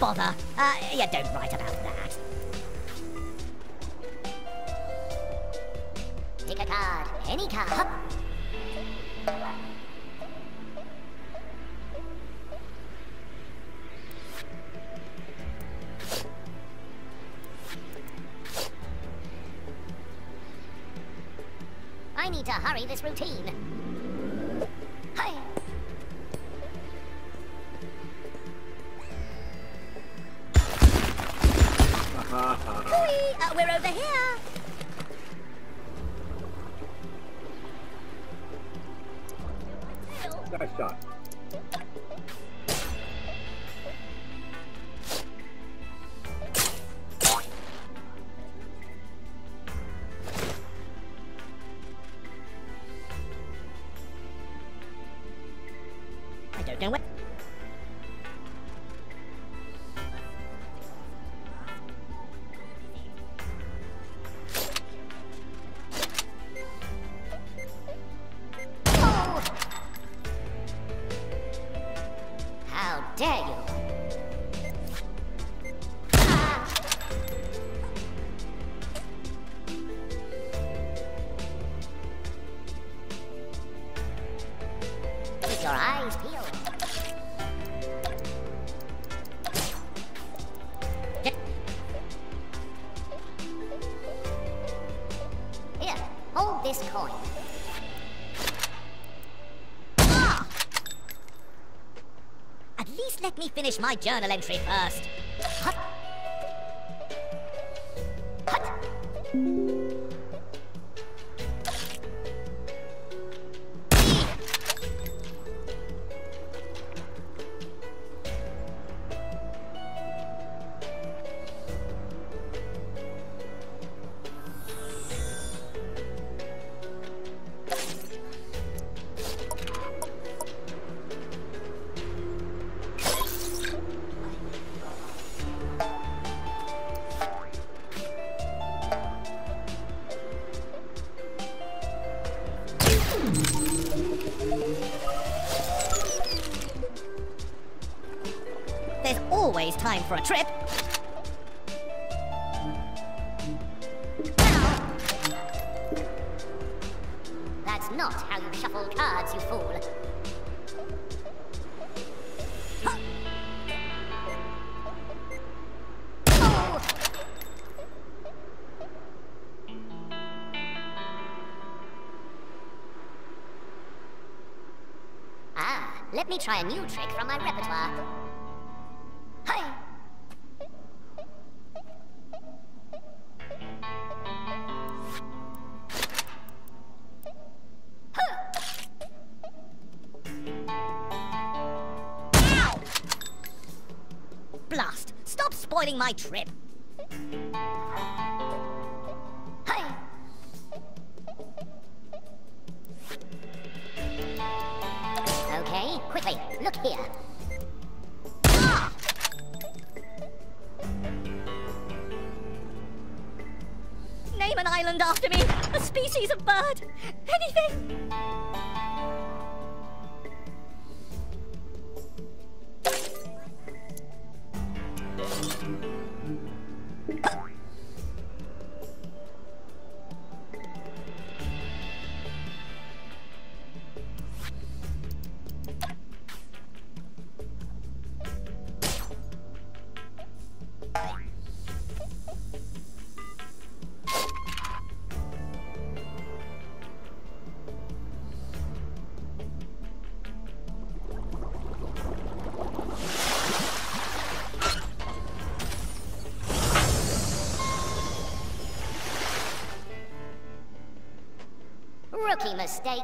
bother. You don't write about that. Pick a card. Any card. I need to hurry this routine. Hi. We're over here. Nice shot. I don't know where. Oh! How dare you! Ah! Keep your eyes peeled. Here, hold this coin. Ah! At least let me finish my journal entry first. Hut. Hut. There's always time for a trip. That's not how you shuffle cards, you fool. Huh. Oh. Ah, let me try a new trick from my repertoire. Hi. Ow! Blast! Stop spoiling my trip. Hi. Okay, quickly, look here. Ah! Name an island after me. A species of bird. Anything. Rookie mistake.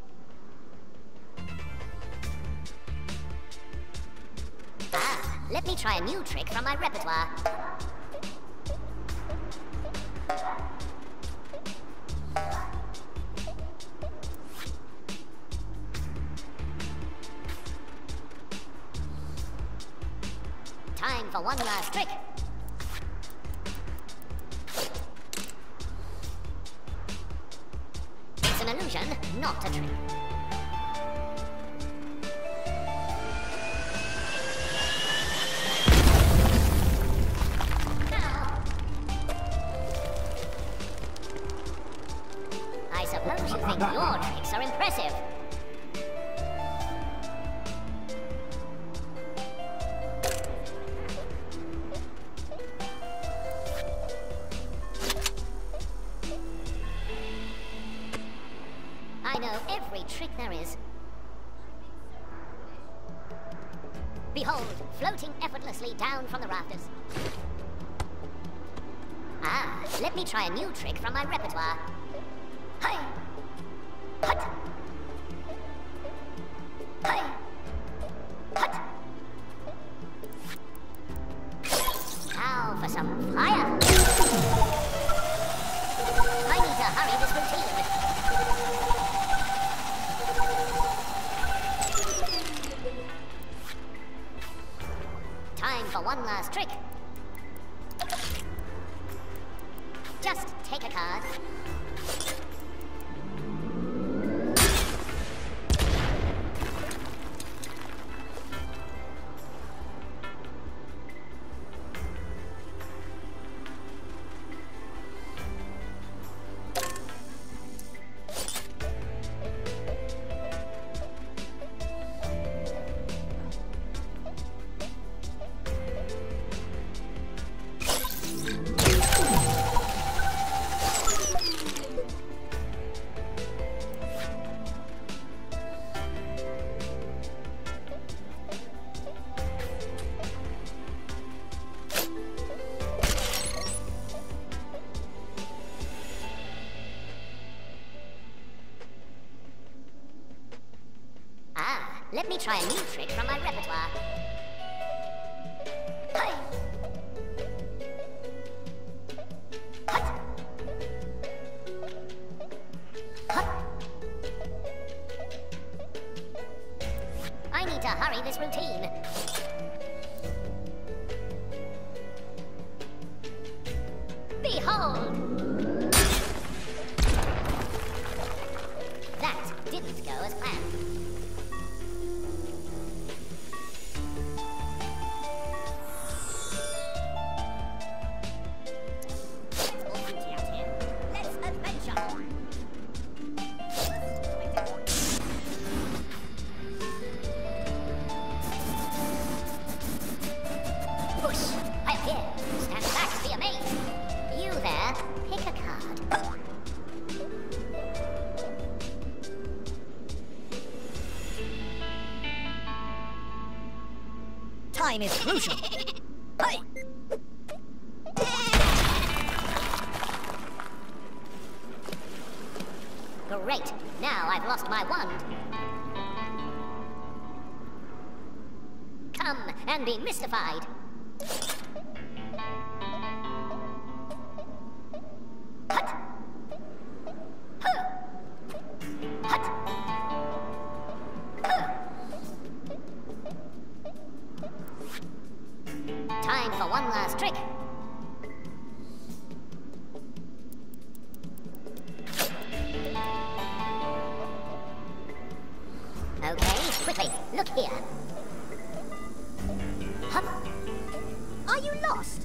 Ah, let me try a new trick from my repertoire. Time for one last trick. It's an illusion, not a trick. think your tricks are impressive. I know every trick there is. Behold, floating effortlessly down from the rafters. Ah, let me try a new trick from my repertoire. Hi! Hut! Hi! Hut! Now for some fire! I need to hurry this routine. Time for one last trick. Just take a card. Let me try a new trick from my repertoire. Hi! Hut! Hut! I need to hurry this routine. Behold! That didn't go as planned. Time is crucial. Hey! Great! Now I've lost my wand. Come and be mystified. Hut! Huh! Hut! Huh! Time for one last trick. Okay, quickly, look here. Hup. Are you lost?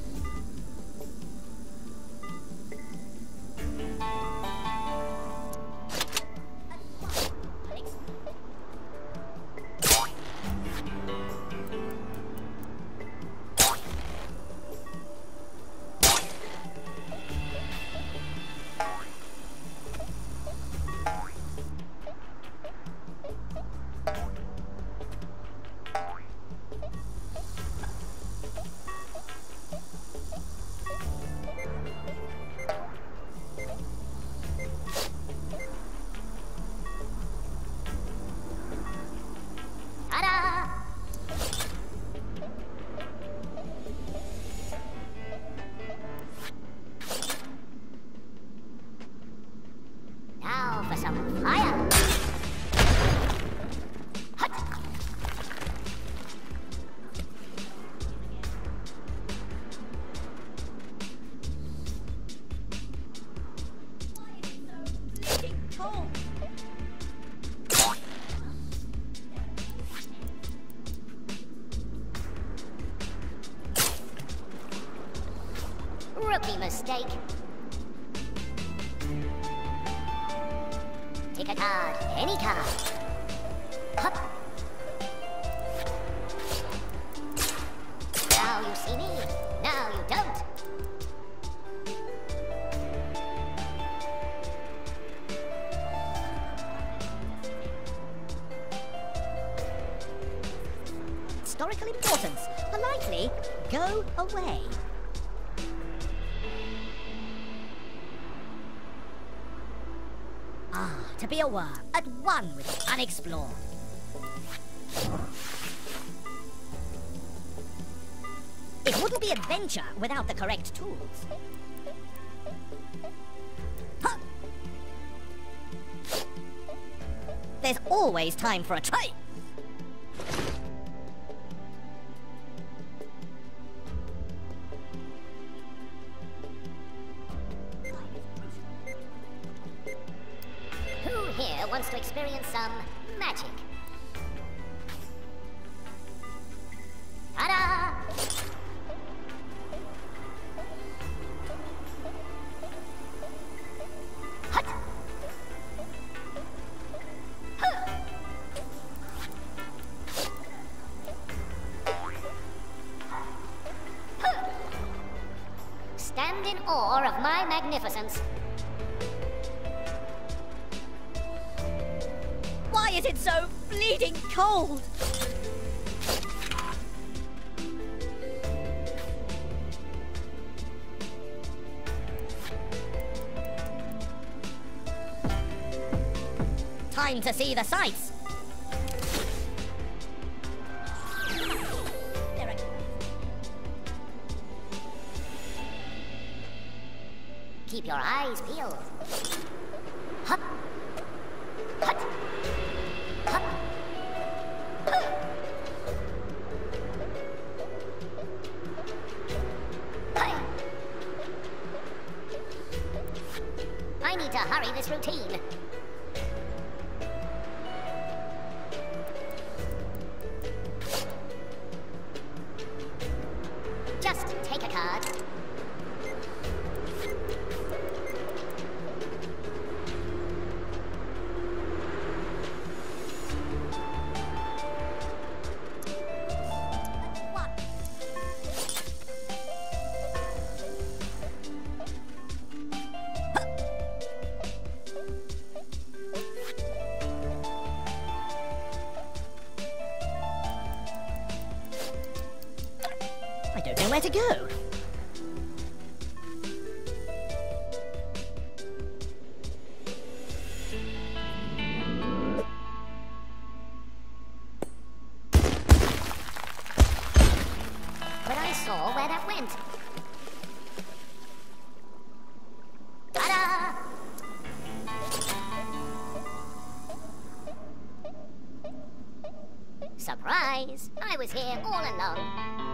Now for some fire. Hut. Rookie mistake. take a card. Any card. Hup. Now you see me. Now you don't. Historical importance. Politely go away. Ah, to be a worm, at one with the unexplored. It wouldn't be adventure without the correct tools. Huh. There's always time for a try. Who here wants to experience some magic? Ta-da! Hut! Huh! Huh! Stand in awe of my magnificence. Why is it so bleeding cold? Time to see the sights. Keep your eyes peeled. Hup! Hut! Hup! Huh! Hi! I need to hurry this routine. Just take a card. I don't know where to go. But I saw where that went. Ta-da! Surprise! I was here all along.